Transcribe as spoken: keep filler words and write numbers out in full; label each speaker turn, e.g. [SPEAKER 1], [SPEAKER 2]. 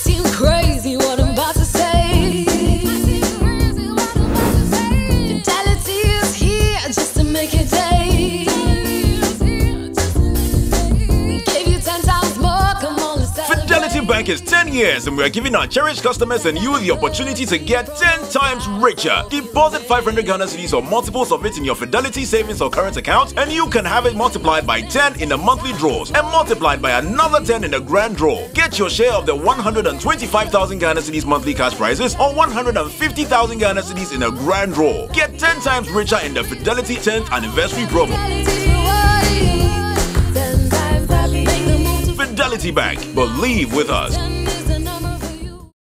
[SPEAKER 1] seem crazy what I'm about to say. Fidelity is here just to make your day. We gave you ten times more, come on, let's celebrate.
[SPEAKER 2] Fidelity Bank is ten years and we are giving our cherished customers and you the opportunity to get ten times richer. Deposit five hundred Ghana cedis or multiples of it in your Fidelity savings or current account and you can have it multiplied by ten in the monthly draws and multiplied by another ten in the grand draw. Get your share of the one hundred twenty-five thousand Ghana cedis monthly cash prizes or one hundred fifty thousand Ghana cedis in a grand draw. Get ten times richer in the Fidelity tenth anniversary promo.
[SPEAKER 1] Fidelity
[SPEAKER 2] Fidelity Bank, believe with us.